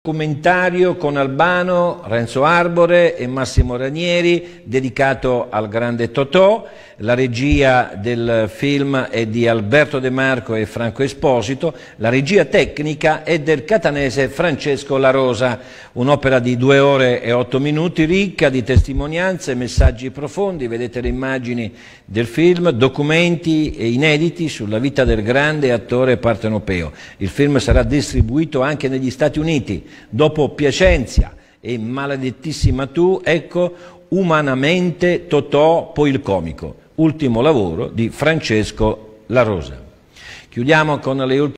Documentario con Albano, Renzo Arbore e Massimo Ranieri dedicato al grande Totò. La regia del film è di Alberto De Marco e Franco Esposito, la regia tecnica è del catanese Francesco La Rosa. Un'opera di 2 ore e 8 minuti ricca di testimonianze e messaggi profondi. Vedete le immagini del film, documenti inediti sulla vita del grande attore partenopeo. Il film sarà distribuito anche negli Stati Uniti. Dopo Piacenza e Maledettissima tu, ecco Umanamente Totò, poi il comico, ultimo lavoro di Francesco La Rosa. Chiudiamo con le ultime